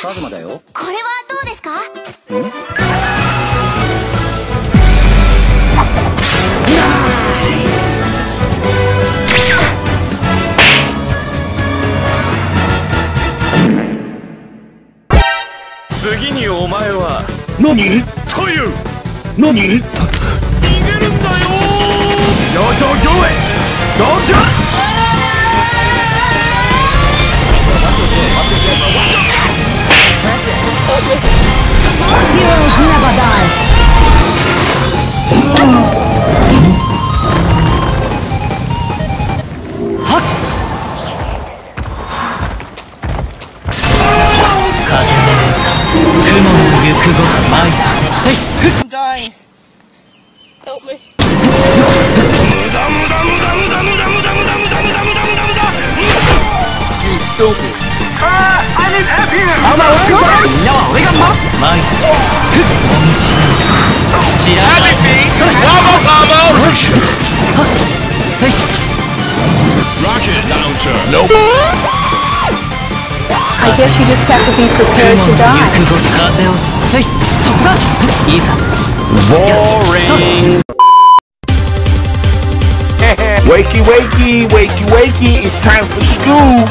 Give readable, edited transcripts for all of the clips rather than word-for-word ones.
カズマだよ。 これはどうですか？ 次にお前は何という何逃げるんだよ上へどうぞ Heroes never die. I'm dying. Help me. You stupid. I need help here. みんなは俺が I guess you just have to be prepared to die. Boring. Wakey, wakey, wakey, wakey, it's time for school.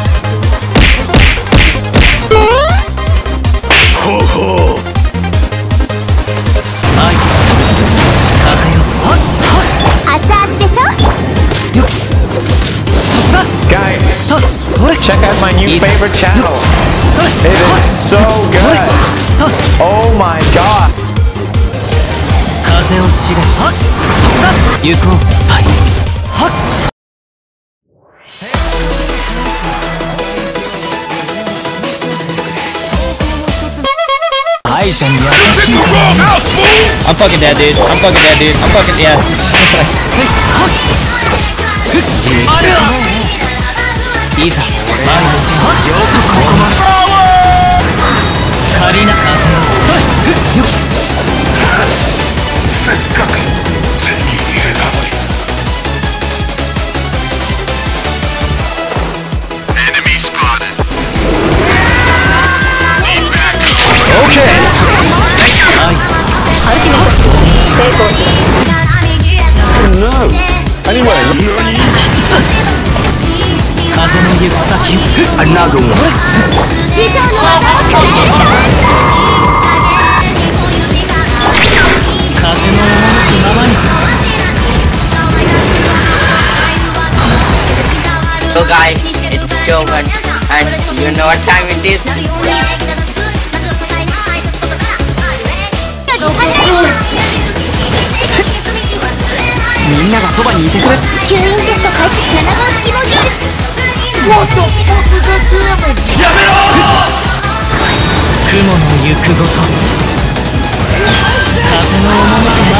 Ho ho. Guys, check out my new favorite channel. It is so good. Oh my god. I'm fucking dead, dude. I'm fucking dead, dude. I'm fucking yeah. Enemy spotted. No. Anyway. Another one. So guys, it's Jovan, and you know what time it is? What the fuck is that damage? やめろ雲の行くごと風の赴くま